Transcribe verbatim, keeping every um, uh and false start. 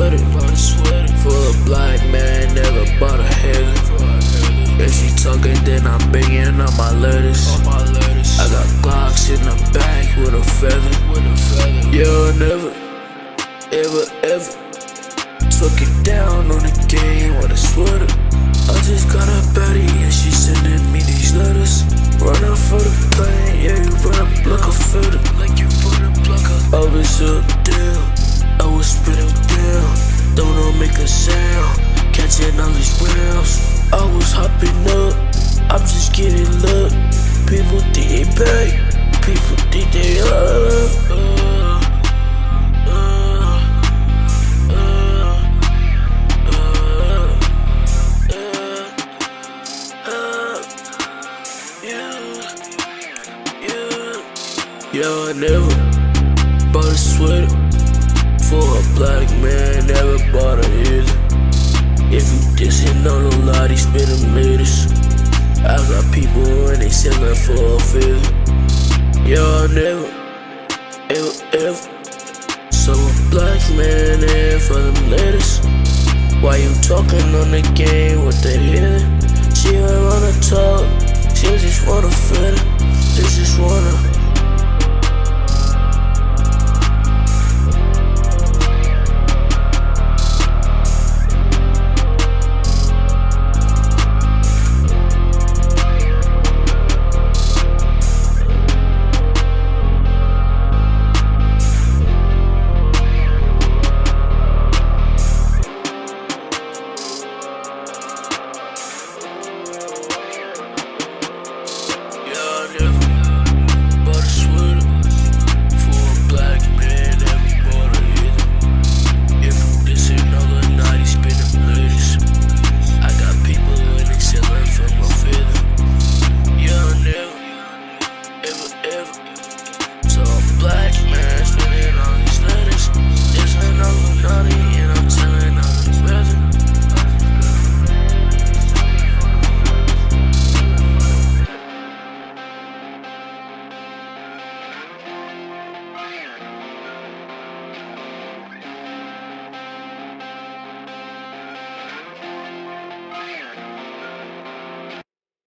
sweater. For a black man, never bought a hater. If she talking, then I'm banging on my letters. I got Glocks in the back with a feather. Yeah, I never, ever, ever took it down on the game with a sweater. I just got a baddie and she sending me these letters. Run up for the bank, yeah, you run up like a feather. Like you run up like a I was up down, I was spitting down. Don't know make a sound, catching all these rounds. I was hopping up, I'm just getting luck. People think they back, people think they up. uh. Yo, I never bought a sweater. For a black man, never bought a heater. If you dissing on the lot, he spinning meters. I got people and they selling for a feather. Yo, I never, ever, ever saw a black man in for them letters. Why you talking on the game with the healer? She don't wanna talk, she just wanna feel it. She just wanna so a black man spinning all these letters. There's another naughty and I'm telling all the brothers.